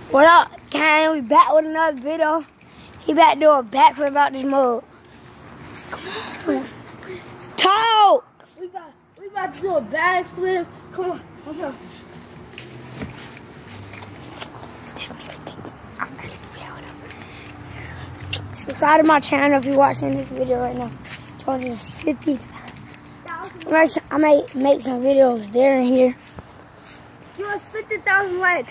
What up, Kane? We back with another video. He back to do a backflip out this mug. Talk! We about to do a backflip. Come on, let's go. Subscribe to my channel if you're watching this video right now. 250. I might make some videos there and here. Give us 50,000 likes.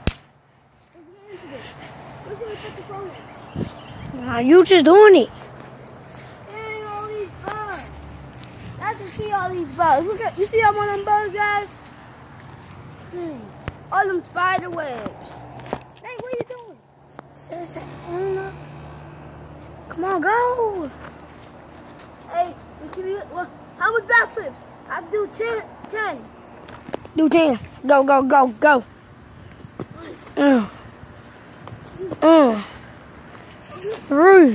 Nah, you just doing it. Dang, all these bugs. I can see all these bugs. Look at, you see all them bugs, guys? All them spider webs. Hey, what are you doing? Come on, go. Hey, how much backflips? I do 10. Do 10. Go, go, go, go. 3,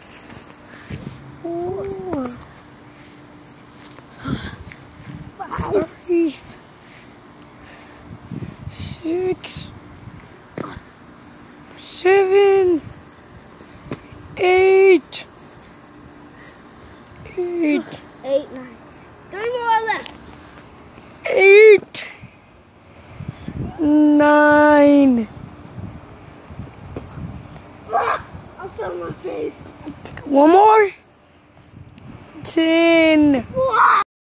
4, 5, 6, 7, 8, 8, 9. 3 more left. 8, 9. I'm filling my face. One more. 10.